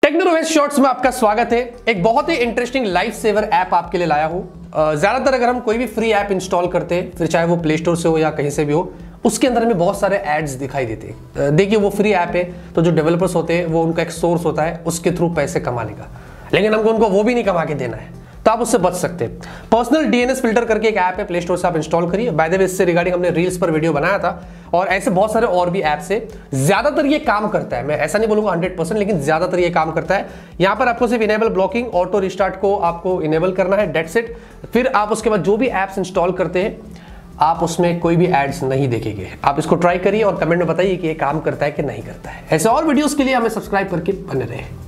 Technology shorts में आपका स्वागत है। एक बहुत ही इंटरेस्टिंग लाइफ सेवर ऐप आपके लिए लाया हूं। ज्यादातर अगर हम कोई भी फ्री ऐप इंस्टॉल करते हैं, फिर चाहे वो प्ले स्टोर से हो या कहीं से भी हो, उसके अंदर हमें बहुत सारे एड्स दिखाई देते हैं। देखिए वो फ्री ऐप है तो जो डेवलपर्स होते हैं वो उनका एक सोर्स होता है उसके थ्रू पैसे कमाने का, लेकिन हमको उनको वो भी नहीं कमा के देना है, तो आप उससे बच सकते हैं। पर्सनल डीएनएस फिल्टर करके एक ऐप है, प्ले स्टोर से आप इंस्टॉल करिए। बाय द वे इससे रिगार्डिंग हमने रील्स पर वीडियो बनाया था और ऐसे बहुत सारे और भी ऐप्स है। ज्यादातर ये काम करता है, मैं ऐसा नहीं बोलूंगा 100%, लेकिन ज्यादातर ये काम करता है। यहां पर आपको सिर्फ इनेबल ब्लॉकिंग, ऑटो रिस्टार्ट को आपको इनेबल करना है, डेट्स इट। फिर आप उसके बाद जो भी ऐप्स इंस्टॉल करते हैं आप उसमें कोई भी एड्स नहीं देखेंगे। आप इसको ट्राई करिए और कमेंट में बताइए कि ये काम करता है कि नहीं करता है। ऐसे और वीडियोस के लिए हमें सब्सक्राइब करके बने रहे।